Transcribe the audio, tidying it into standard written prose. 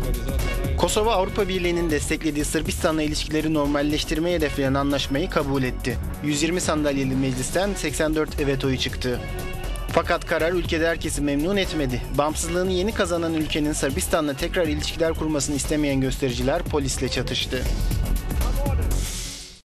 Kosova, Avrupa Birliği'nin desteklediği Sırbistan'la ilişkileri normalleştirmeyi hedefleyen anlaşmayı kabul etti. 120 sandalyeli meclisten 84 evet oyu çıktı. Fakat karar ülkede herkesi memnun etmedi. Bağımsızlığını yeni kazanan ülkenin Sırbistan'la tekrar ilişkiler kurmasını istemeyen göstericiler polisle çatıştı.